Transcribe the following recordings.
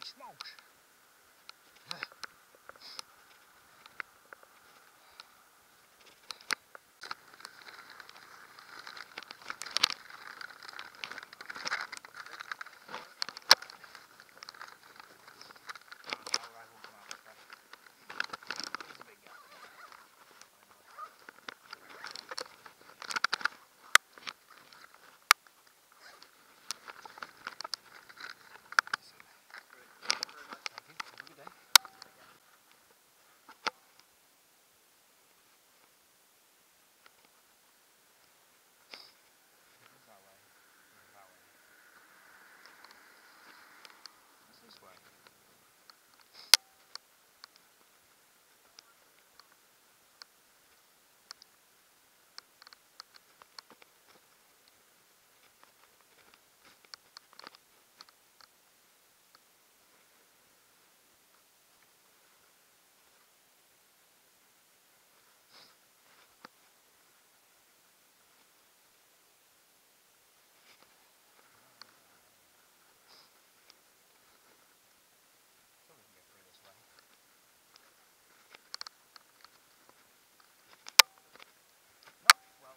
smokes. This way. So we can get through this way. No, well,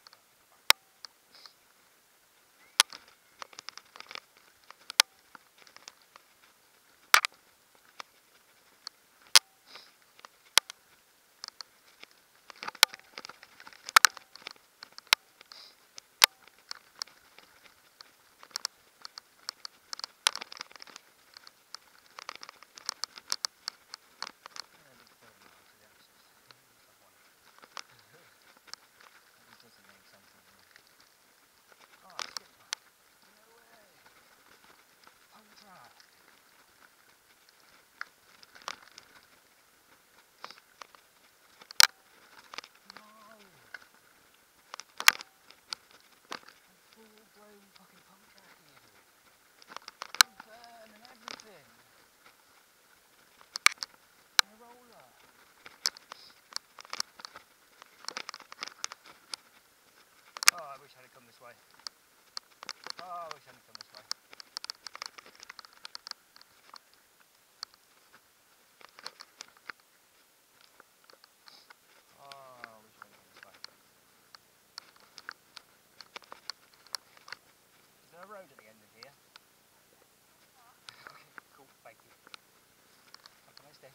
fucking pump track here. And burn and everything. And a roller. Oh, I wish I had come this way. Oh, I wish I had come this way. Oh, I wish I had come this way. Is there a road at the end of here? Okay, cool, thank you. Have a nice day.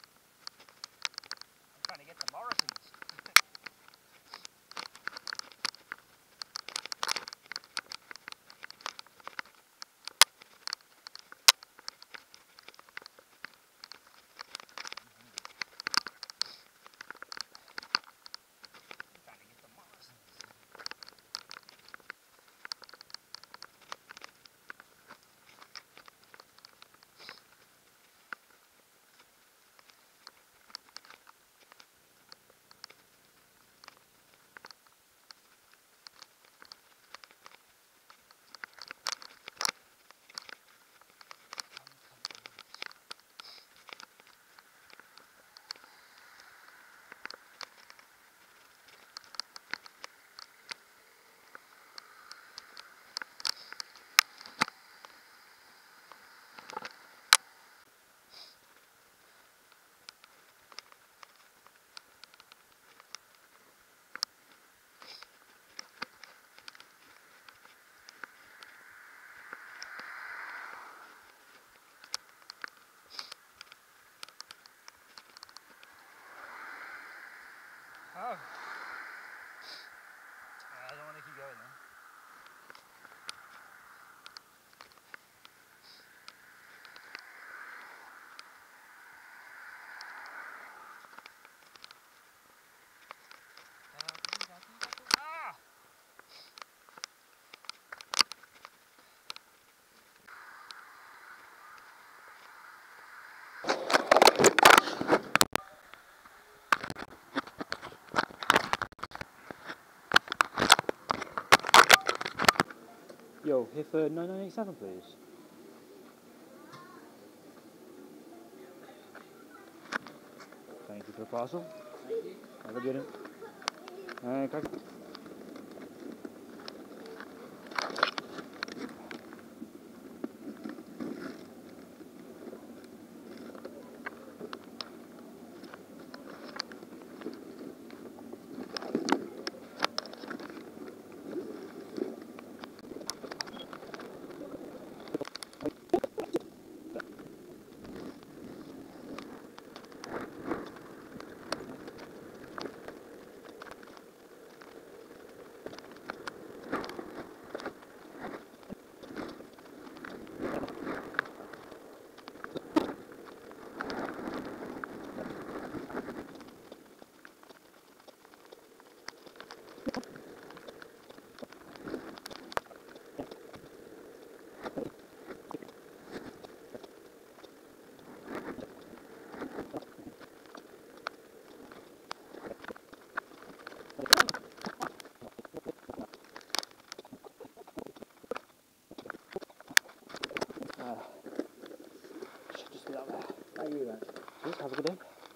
I'm trying to get to Morrison's. Oh. I don't want to keep going there. Ah! Yo, here for 9987 please. Thank you for the parcel. Thank you. Have a good one. Okay. you then. Cheers, have a good day.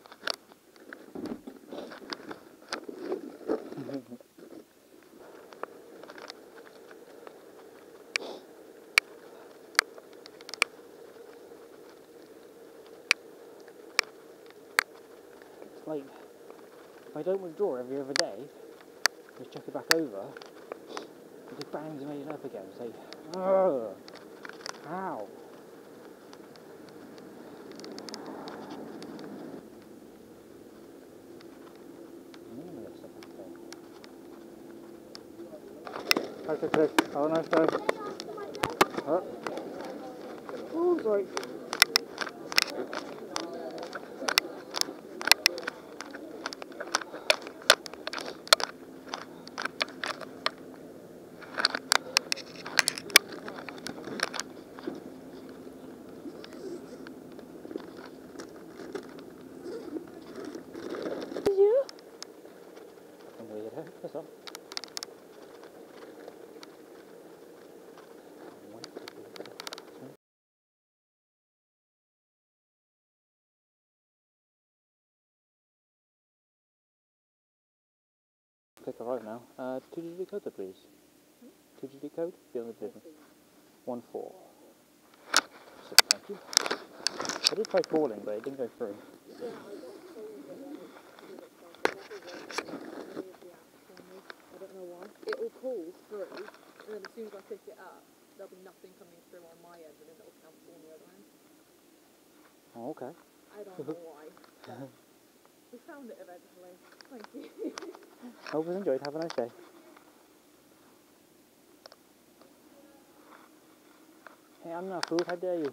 It's like, if I don't withdraw every other day, just chuck it back over, it just bangs and made it up again. It's like, ugh, how? Okay, have a nice day. Oh, sorry. That's all. Click arrive now. 2-digit code, please. 2-digit code? Be on the delivery. 14. So, thank you. I did try calling, but it didn't go through. I don't know why. It will call through, and then as soon as I pick it up, there'll be nothing coming through on my end, and then it'll cancel on the other end. Oh, okay. I don't know why. But we found it eventually. Thank you. Hope you enjoyed. Have a nice day. Hey, I'm not food. How dare you?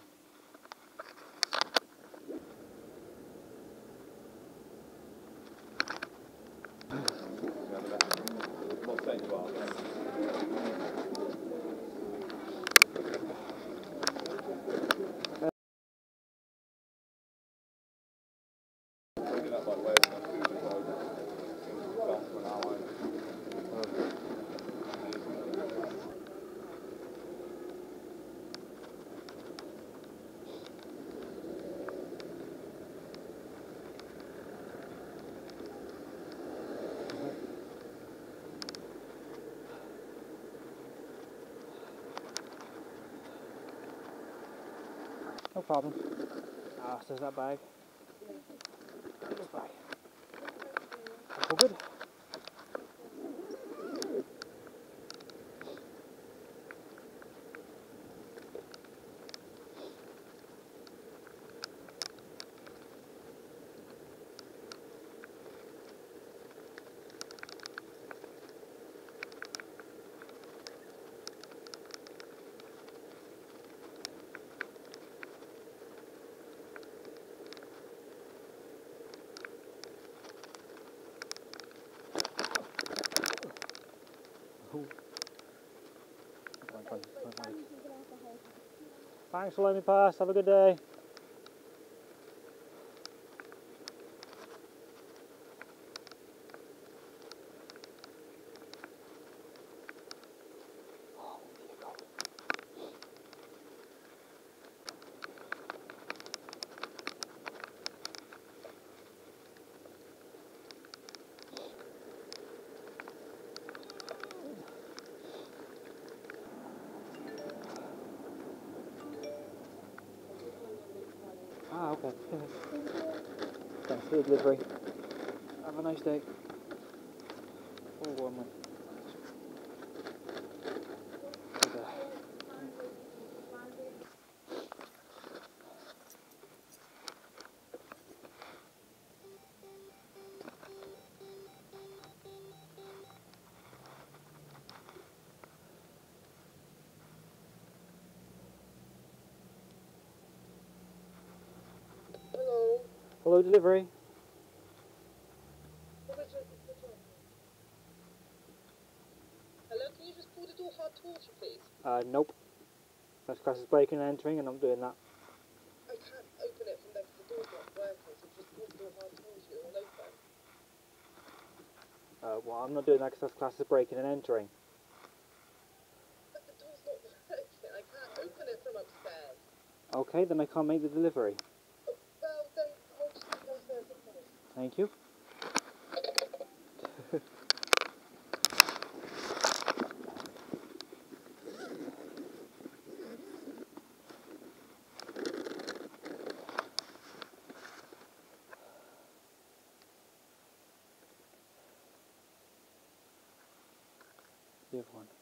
No problem. Ah, so that bag. This bag. All good. Thanks for letting me pass. Have a good day. Ah, okay. Thanks for the delivery. Have a nice day. Oh, one minute. Hello. Hello, delivery. Hello, can you just pull the door hard towards you, please? Nope. That's class is breaking and entering, and I'm doing that. I can't open it from there because the door's not working, so just pull the door hard towards you, it'll open. Well, I'm not doing that because that's class is breaking and entering. But the door's not working, I can't open it from upstairs. Okay, then I can't make the delivery. Well, Thank you. You have one.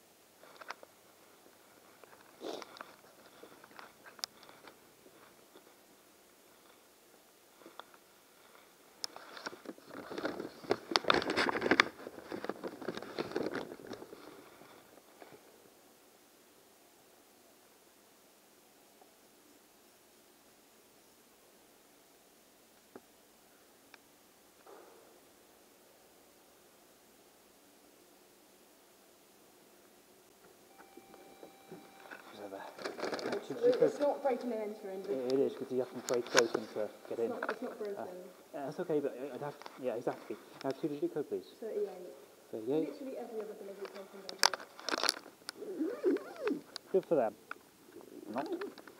It's not breaking and entering. It is, because you have to break open to get in. It's not broken. That's okay, but I'd have to, yeah, exactly. 2-digit code, please. 38. 38. Literally every other delivery person does it. Good for them. Not.